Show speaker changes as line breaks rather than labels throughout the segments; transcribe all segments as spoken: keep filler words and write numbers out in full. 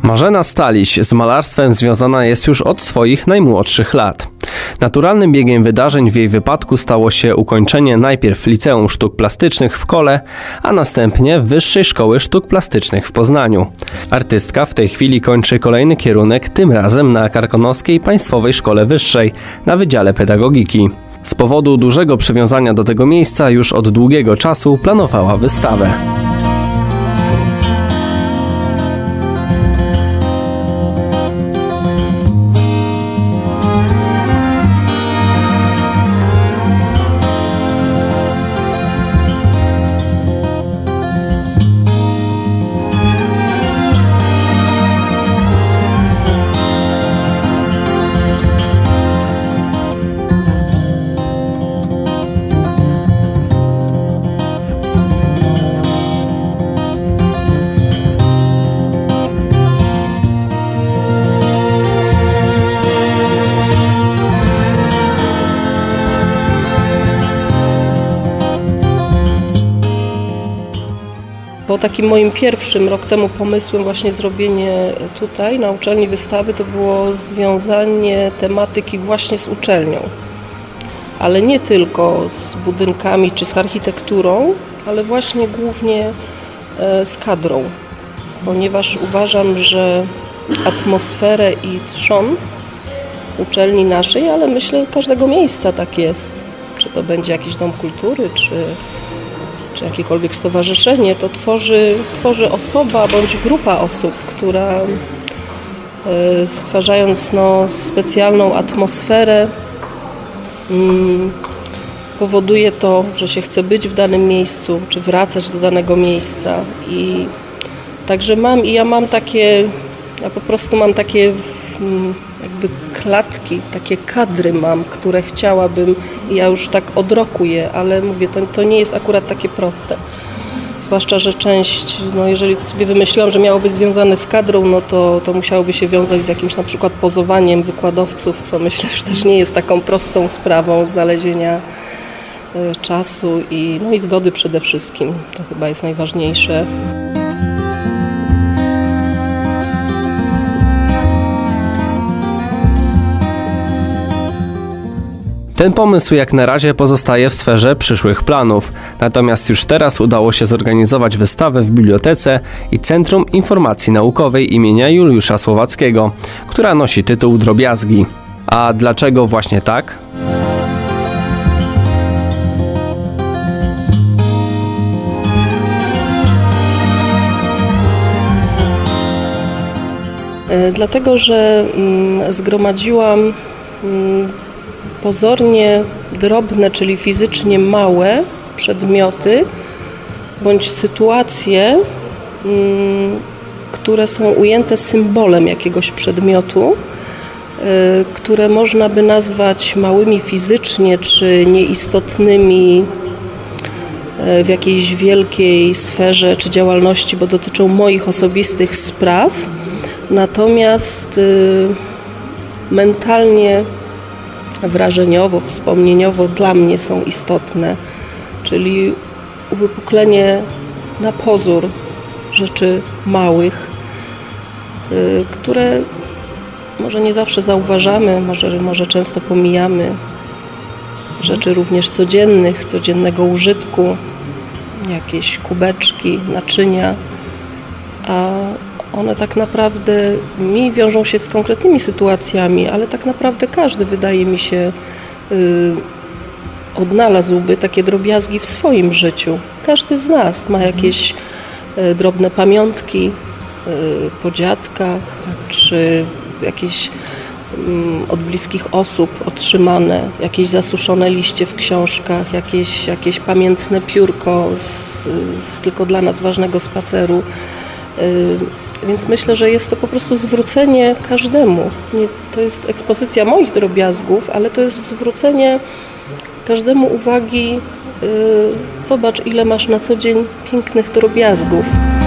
Marzena Staliś z malarstwem związana jest już od swoich najmłodszych lat. Naturalnym biegiem wydarzeń w jej wypadku stało się ukończenie najpierw Liceum Sztuk Plastycznych w Kole, a następnie Wyższej Szkoły Sztuk Plastycznych w Poznaniu. Artystka w tej chwili kończy kolejny kierunek, tym razem na Karkonoskiej Państwowej Szkole Wyższej na Wydziale Pedagogiki. Z powodu dużego przywiązania do tego miejsca już od długiego czasu planowała wystawę.
Bo takim moim pierwszym rok temu pomysłem właśnie zrobienie tutaj na uczelni wystawy to było związanie tematyki właśnie z uczelnią. Ale nie tylko z budynkami czy z architekturą, ale właśnie głównie z kadrą. Ponieważ uważam, że atmosferę i trzon uczelni naszej, ale myślę każdego miejsca tak jest. Czy to będzie jakiś dom kultury, czy czy jakiekolwiek stowarzyszenie, to tworzy, tworzy osoba bądź grupa osób, która stwarzając no, specjalną atmosferę powoduje to, że się chce być w danym miejscu, czy wracać do danego miejsca. I także mam, i ja mam takie, ja po prostu mam takie jakby klatki, takie kadry mam, które chciałabym, i ja już tak od roku je, ale mówię, to, to nie jest akurat takie proste. Zwłaszcza, że część, no jeżeli sobie wymyśliłam, że miało być związane z kadrą, no to, to musiałoby się wiązać z jakimś na przykład pozowaniem wykładowców, co myślę, że też nie jest taką prostą sprawą znalezienia y, czasu i, no i zgody przede wszystkim. To chyba jest najważniejsze.
Ten pomysł jak na razie pozostaje w sferze przyszłych planów, natomiast już teraz udało się zorganizować wystawę w Bibliotece i Centrum Informacji Naukowej imienia Juliusza Słowackiego, która nosi tytuł Drobiazgi. A dlaczego właśnie tak?
Dlatego, że mm, zgromadziłam mm, pozornie drobne, czyli fizycznie małe przedmioty bądź sytuacje, które są ujęte symbolem jakiegoś przedmiotu, które można by nazwać małymi fizycznie czy nieistotnymi w jakiejś wielkiej sferze czy działalności, bo dotyczą moich osobistych spraw, natomiast mentalnie, wrażeniowo, wspomnieniowo dla mnie są istotne, czyli uwypuklenie na pozór rzeczy małych, y, które może nie zawsze zauważamy, może, może często pomijamy, rzeczy również codziennych, codziennego użytku, jakieś kubeczki, naczynia, a one tak naprawdę mi wiążą się z konkretnymi sytuacjami, ale tak naprawdę każdy, wydaje mi się, yy, odnalazłby takie drobiazgi w swoim życiu. Każdy z nas ma jakieś yy, drobne pamiątki yy, po dziadkach, czy jakieś yy, od bliskich osób otrzymane, jakieś zasuszone liście w książkach, jakieś, jakieś pamiętne piórko z, z tylko dla nas ważnego spaceru. Yy, Więc myślę, że jest to po prostu zwrócenie każdemu. Nie, to jest ekspozycja moich drobiazgów, ale to jest zwrócenie każdemu uwagi. Yy, zobacz, ile masz na co dzień pięknych drobiazgów.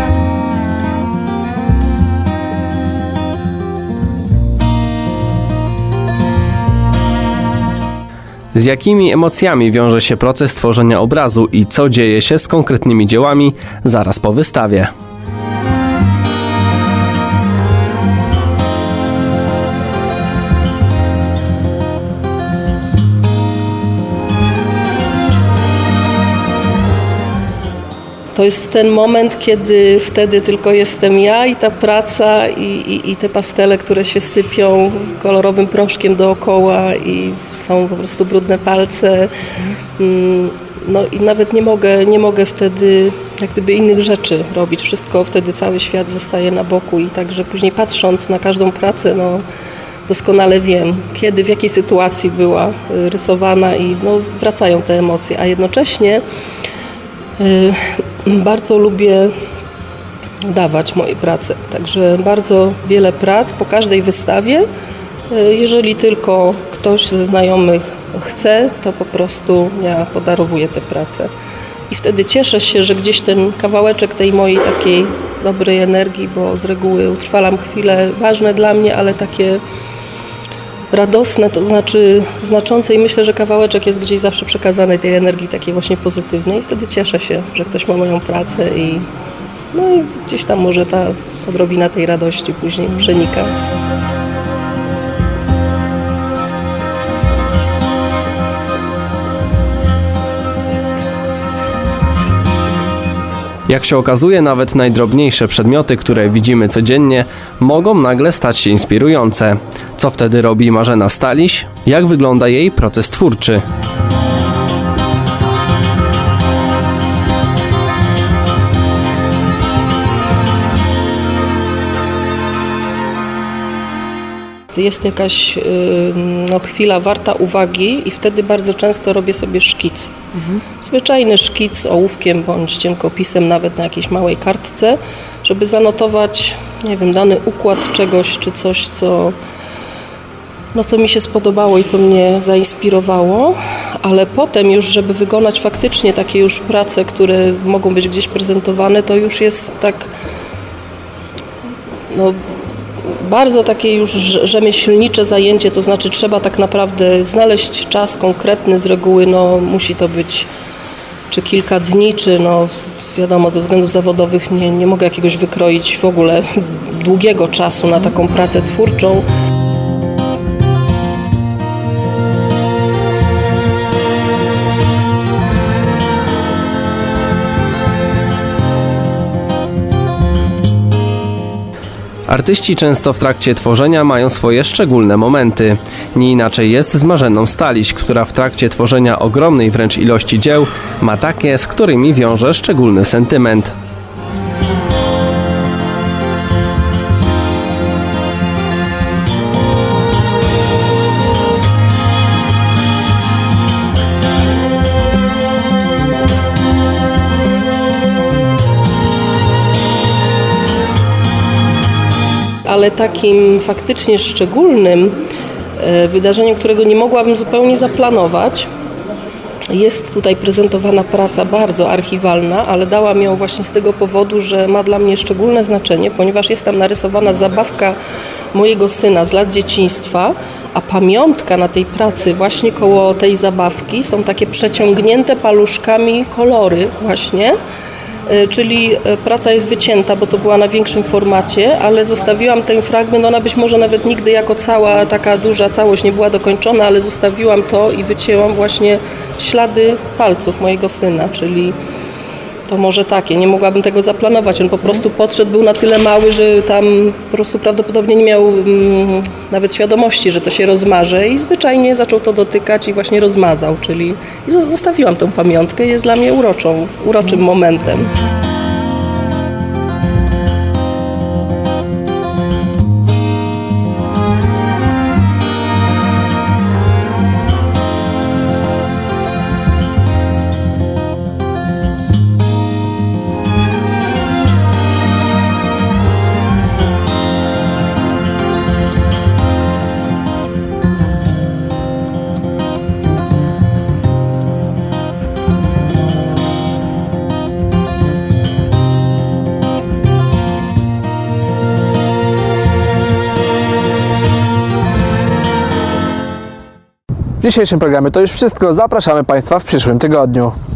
Z jakimi emocjami wiąże się proces tworzenia obrazu i co dzieje się z konkretnymi dziełami zaraz po wystawie?
to jest ten moment, kiedy wtedy tylko jestem ja i ta praca i, i, i te pastele, które się sypią kolorowym proszkiem dookoła i są po prostu brudne palce. No i nawet nie mogę, nie mogę wtedy jak gdyby innych rzeczy robić. Wszystko wtedy, cały świat zostaje na boku i także później patrząc na każdą pracę, no doskonale wiem, kiedy, w jakiej sytuacji była rysowana i no, wracają te emocje, a jednocześnie y, bardzo lubię dawać moje prace. Także bardzo wiele prac po każdej wystawie, y, jeżeli tylko ktoś ze znajomych chce, to po prostu ja podarowuję te prace. I wtedy cieszę się, że gdzieś ten kawałeczek tej mojej takiej dobrej energii, bo z reguły utrwalam chwile ważne dla mnie, ale takie radosne, to znaczy znaczące i myślę, że kawałeczek jest gdzieś zawsze przekazany tej energii takiej właśnie pozytywnej i wtedy cieszę się, że ktoś ma moją pracę i no i gdzieś tam może ta odrobina tej radości później przenika.
Jak się okazuje, nawet najdrobniejsze przedmioty, które widzimy codziennie, mogą nagle stać się inspirujące. Co wtedy robi Marzena Staliś? Jak wygląda jej proces twórczy?
Jest jakaś no, chwila warta uwagi i wtedy bardzo często robię sobie szkic. Mhm. Zwyczajny szkic ołówkiem bądź cienkopisem, nawet na jakiejś małej kartce, żeby zanotować, nie wiem, dany układ czegoś czy coś, co, no, co mi się spodobało i co mnie zainspirowało, ale potem już, żeby wykonać faktycznie takie już prace, które mogą być gdzieś prezentowane, to już jest tak, no, bardzo takie już rzemieślnicze zajęcie, to znaczy trzeba tak naprawdę znaleźć czas konkretny, z reguły no, musi to być czy kilka dni, czy no, wiadomo, ze względów zawodowych nie, nie mogę jakiegoś wykroić w ogóle długiego czasu na taką pracę twórczą.
Artyści często w trakcie tworzenia mają swoje szczególne momenty. Nie inaczej jest z Marzeną Staliś, która w trakcie tworzenia ogromnej wręcz ilości dzieł ma takie, z którymi wiąże szczególny sentyment.
Ale takim faktycznie szczególnym wydarzeniem, którego nie mogłabym zupełnie zaplanować, jest tutaj prezentowana praca bardzo archiwalna, ale dałam ją właśnie z tego powodu, że ma dla mnie szczególne znaczenie, ponieważ jest tam narysowana zabawka mojego syna z lat dzieciństwa, a pamiątka na tej pracy właśnie koło tej zabawki są takie przeciągnięte paluszkami kolory właśnie. Czyli praca jest wycięta, bo to była na większym formacie, ale zostawiłam ten fragment, ona być może nawet nigdy jako cała taka duża całość nie była dokończona, ale zostawiłam to i wycięłam właśnie ślady palców mojego syna, czyli to może takie, nie mogłabym tego zaplanować, on po prostu podszedł, był na tyle mały, że tam po prostu prawdopodobnie nie miał mm, nawet świadomości, że to się rozmaże i zwyczajnie zaczął to dotykać i właśnie rozmazał, czyli i zostawiłam tę pamiątkę, jest dla mnie uroczą, uroczym momentem.
W dzisiejszym programie to już wszystko. Zapraszamy Państwa w przyszłym tygodniu.